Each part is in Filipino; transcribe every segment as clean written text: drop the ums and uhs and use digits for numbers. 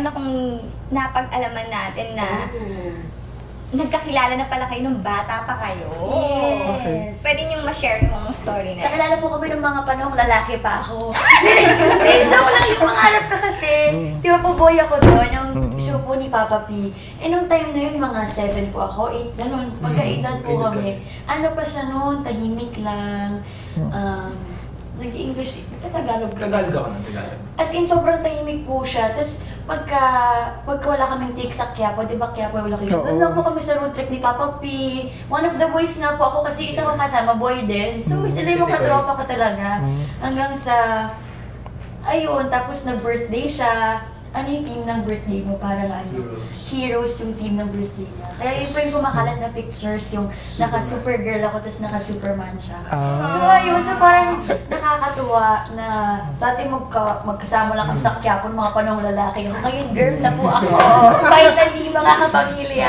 meron akong napag-alaman natin na nagkakilala na pala kayo nung bata pa kayo. Yes. Pwede niyong ma-share yung story na yun. Kakilala po kami ng mga panahong lalaki pa ako. Hindi ko lang yung mangarap ka kasi. Di ba po boy ako doon, yung show po ni Papa P. Eh nung time na yun, mga 7 po ako, 8, ganun. Magka-edad po kami. Ano pa siya noon, tahimik lang. Nag-English, Tagalog ka. Tagalog ako ng Tagalog. As in, sobrang tahimik po siya. Tapos, pagka wala kaming take sa Quiapo, di ba Quiapo wala kayo? Doon lang po kami sa road trip ni Papa P. One of the boys nga po ako kasi isa kong kasama, boy din. So, sila yung mga tropa ko talaga. Hanggang sa, ayun, tapos na birthday siya. Ano yung team ng birthday mo? Parang ano? Heroes yung team ng birthday niya. Kaya yun po yung kumakalat na pictures, yung naka-Supergirl ako, tapos naka-Superman siya. So ayun, so parang nakakatuwa na dati magkasama lang kami sa Quiapo, mga panahong lalaki ako. Ngayon, girl na po ako. Finally, mga kapamilya.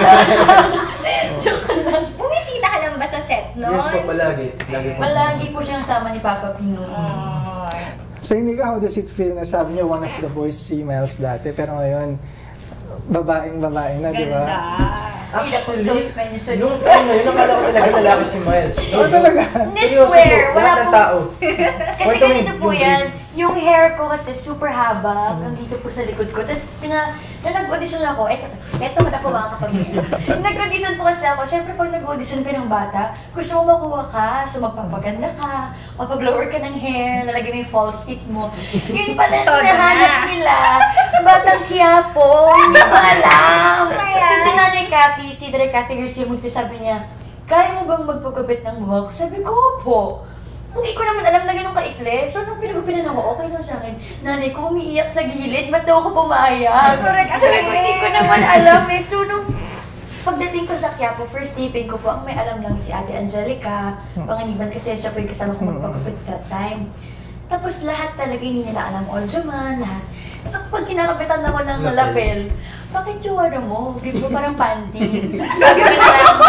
Joke lang. Bumisita ka lang ba sa set, no? Yes po, palagi. Palagi po siyang sama ni Papa Pino. So, hindi ka, how does it feel na sabi niya one of the boys females dati, pero ngayon, babaeng-babae na, di ba? Actually, nung time na yun, nakala ko talaga lalaki si Miles. Oo, talaga? Hindi, swear, wala lahat ng po. tao. Kasi ganito po yan, yung hair ko kasi super haba, hanggang dito po sa likod ko. Tapos, nag-audition ako, eto na po mga kapamilya. Nag-audition po kasi ako, syempre pag nag-audition ka ng bata, gusto mo makuha ka, so magpapaganda ka, magpa-blower ka ng hair, lalagay mo yung false tip mo. Yun pala, nahanap sila, batang Quiapo, hindi ko alam. So si Nanay Cathy, si Dre Cathy Garcia sabi niya, kaya mo bang magpagupit ng buhok? Sabi ko, opo. Hindi ko naman alam na ganun kaikli. So, nung pinagupitan ako, okay lang sa akin. Nanay ko umiiyak sa gilid, ba't daw ako pumayag? Correct. Sabi ko, hindi ko naman alam eh. So, nung pagdating ko sa Quiapo, first taping ko po, ang may alam lang si Ate Angelica, Panganiban, kasi siya po yung kasama ko magpagupit that time. Tapos lahat talaga hindi nila alam, Oljuman, lahat. So, pag kinakapitan ako ng lapel, bakit yung ano mo? Di ba parang panty? Gagawin na lang.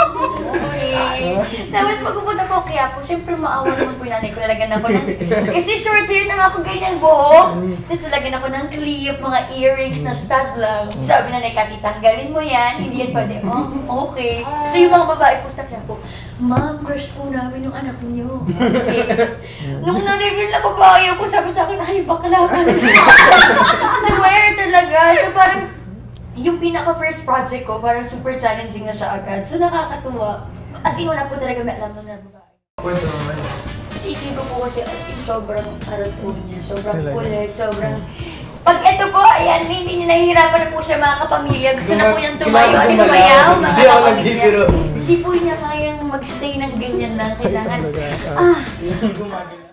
Okay. Tapos pagpupunta ko kaya po, syempre maawa naman po yung nanay ko, nalagyan ako ng, kasi short hair na nga ako ganyan buhok. Tapos nalagyan ako ng clip, mga earrings na stud lang. Sabi na Cathy, tanggalin mo yan, hindi yan pwede. Oh, okay. So yung mga babae po sa kaya po, ma'am, crush po namin yung anak niyo. Okay. Nung na-reveal na babae ako, sabi sa akin, ay, bakla ka. Swear talaga. So parang, yung pinaka-first project ko, parang super challenging na siya agad. So nakakatuwa. As in, wala po talaga may alam na babae. Kwento naman. Si Iti ko po kasi as in sobrang harap po niya. Sobrang kulit, sobrang... Pag ito po, ayan, hindi niya nahihirapan na po siya mga kapamilya. Gusto na po niyang tumayo at sumayaw, mga kapamilya. Hindi po niya kayang mag-stay ng ganyan lang. Kailangan,